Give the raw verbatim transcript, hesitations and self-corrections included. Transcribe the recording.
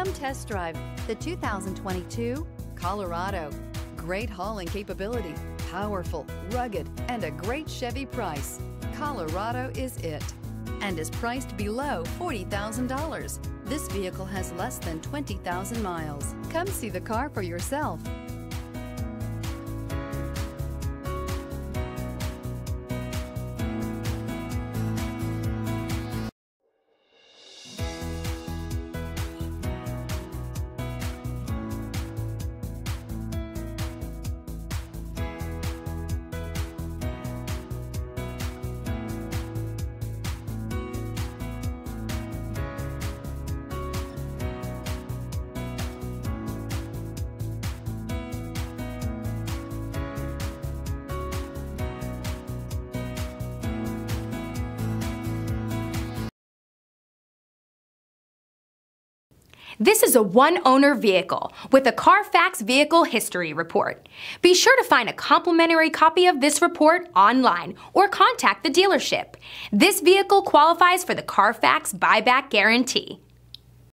Come test drive the two thousand twenty-two Colorado. Great hauling capability, powerful, rugged, and a great Chevy price. Colorado is it, and is priced below forty thousand dollars. This vehicle has less than twenty thousand miles. Come see the car for yourself. This is a one-owner vehicle with a Carfax Vehicle History Report. Be sure to find a complimentary copy of this report online or contact the dealership. This vehicle qualifies for the Carfax Buyback Guarantee.